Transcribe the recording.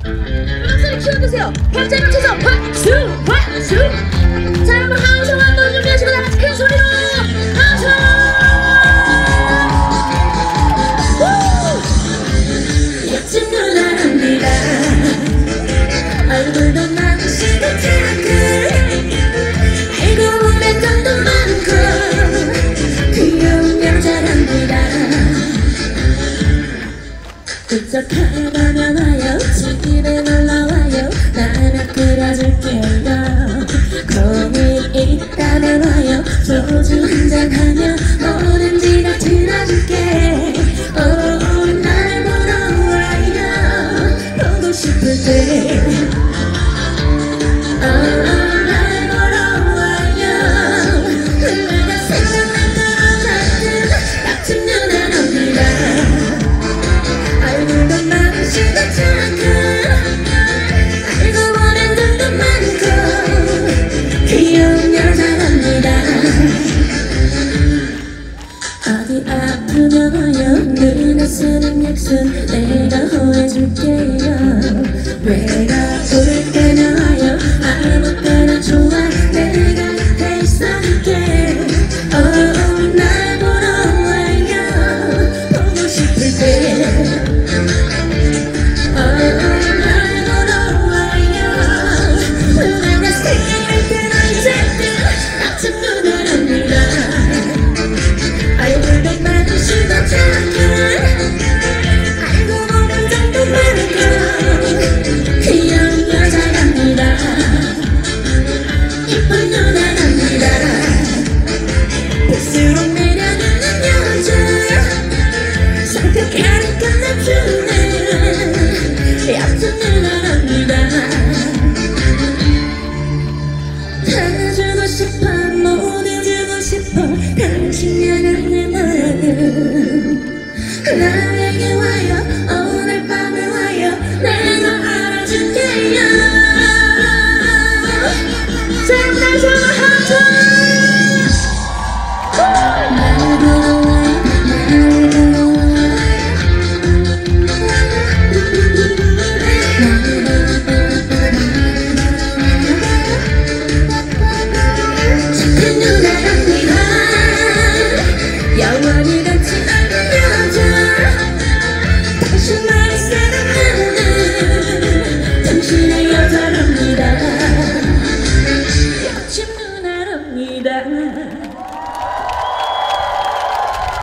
음악소리 키워주세요. 박자를 쳐서 박수 박수. 자 여러분 함성 한번 준비하시고 다같이 큰 소리로 함성. 예쁜 누나랍니다. 얼굴도 많으시고 작은 알고 보면 돈도 많고 귀여운 여자랍니다. 부족하다면 와요. 집에 놀러와요. 나는 끓여줄게요. 고민 있다면 와요. 소주 한잔하면 뭐든지 다 들어줄게. 날 보러 와요. 보고 싶을 때 날 보러 와요. 내가 생각날 것 같은 같은 누나랍니다. 얼굴도 많으시고 작은 알고 보면 돈도 많고 귀여운 여자랍니다. 어디 아프면 와요. 누나 쓰는 약속 내가 호해줄게요. 왜